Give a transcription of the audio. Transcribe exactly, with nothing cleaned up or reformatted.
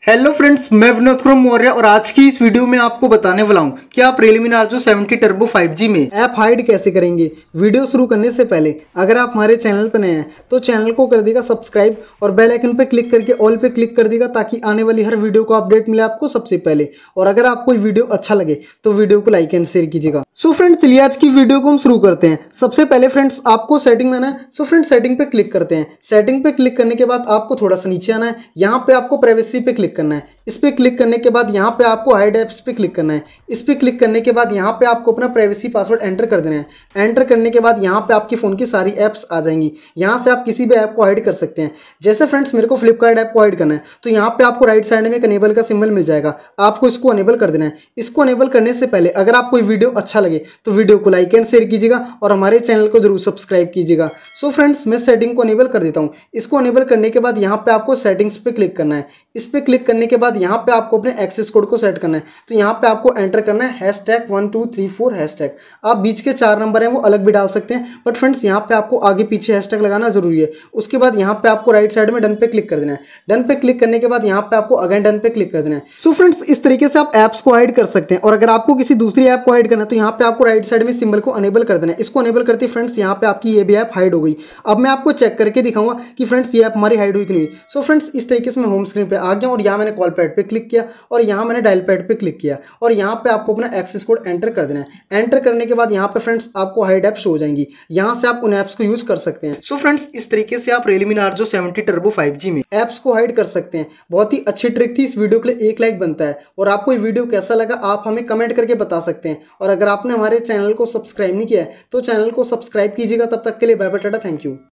Hello friends, मैं विनोद कुमार मौर्य और आज की इस वीडियो में आपको बताने वाला हूं कि आप Realme Narzo seventy turbo five G में ऐप हाइड कैसे करेंगे। वीडियो शुरू करने से पहले अगर आप हमारे चैनल पर नए हैं तो चैनल को कर देगा सब्सक्राइब और बेल आइकन पर क्लिक करके ऑल पे क्लिक कर देगा ताकि आने वाली हर वीडियो को अपडेट मिले आपको सबसे पहले। और अगर आपको वीडियो अच्छा लगे तो वीडियो को लाइक एंड शेयर कीजिएगा। सो फ्रेंड्स, चलिए आज की वीडियो को हम शुरू करते हैं। सबसे पहले फ्रेंड्स आपको सेटिंग में आना है। सो फ्रेंड्स सेटिंग पे क्लिक करते हैं। सेटिंग पे क्लिक करने के बाद आपको थोड़ा सा नीचे आना है। यहाँ पे आपको प्राइवेसी पे क्लिक करना है। इस पे क्लिक करने के बाद यहाँ पे आपको हाइड ऐप्स पे क्लिक करना है। इस पे क्लिक करने के बाद यहाँ पे आपको अपना प्राइवेसी पासवर्ड एंटर कर देना है। एंटर करने के बाद यहाँ पे आपके फ़ोन की सारी ऐप्स आ जाएंगी। यहाँ से आप किसी भी ऐप को हाइड कर सकते हैं। जैसे फ्रेंड्स मेरे को फ्लिपकार्ट ऐप को हाइड करना है तो यहाँ पे आपको राइट साइड में एक अनेबल का सिंबल मिल जाएगा। आपको इसको अनेबल कर देना है। इसको अनेबल करने से पहले अगर आपको वीडियो अच्छा लगे तो वीडियो को लाइक एंड शेयर कीजिएगा और हमारे चैनल को जरूर सब्सक्राइब कीजिएगा। सो फ्रेंड्स मैं सेटिंग को अनेबल कर देता हूँ। इसको अनेबल करने के बाद यहाँ पे आपको सेटिंग्स पे क्लिक करना है। इस पे क्लिक करने के बाद यहाँ पे आपको अपने एक्सेस कोड को सेट करना है। तो यहाँ पे आपको एंटर करना है hash tag one two three four hash tag. आप बीच के चार नंबर हैं वो अलग भी डाल सकते हैं, बट फ्रेंड्स यहाँ पे आपको आगे पीछे हैश टैग लगाना जरूरी है। उसके बाद यहाँ पे आपको राइट साइड में डन पे क्लिक कर देना है। डन पे क्लिक करने के बाद यहाँ पे आपको अगेन डन पे क्लिक कर देना है। सो फ्रेंड्स इस तरीके से आप ऐप्स को हाइड कर सकते हैं। और अगर आपको किसी दूसरी ऐप को हाइड करना है तो यहाँ पे आपको राइट साइड में सिंबल को अनेबल कर देना है। इसको अनेबल करते फ्रेंड्स यहाँ पे आपकी ये भी ऐप हाइड हो गई। अब मैं आपको चेक करके दिखाऊंगा कि फ्रेंड्स ये ऐप हमारी हाइड हुई कि नहीं। सो फ्रेंड्स इस तरीके से मैं होम स्क्रीन पे आ गया और यहाँ मैंने कॉल पैड पे क्लिक किया और यहाँ मैंने डायल पैड पे क्लिक किया और यहाँ पे आपको अपना एक्सेस कोड एंटर कर देना है। एंटर करने के बाद यहाँ पे फ्रेंड्स आपको हाइड ऐप शो हो जाएंगी। यहाँ से आप उन ऐप्स को यूज कर सकते हैं। सो फ्रेंड्स इस तरीके से आप Realme Narzo seventy turbo five G में ऐप्स को हाइड कर सकते हैं। बहुत ही अच्छी ट्रिक थी। इस वीडियो के लिए एक लाइक बनता है। और आपको ये वीडियो कैसा लगा आप हमें कमेंट करके बता सकते हैं। और अगर आपने हमारे चैनल को सब्सक्राइब नहीं किया है तो चैनल को सब्सक्राइब कीजिएगा। तब तक के लिए bye bye, tata, thank you.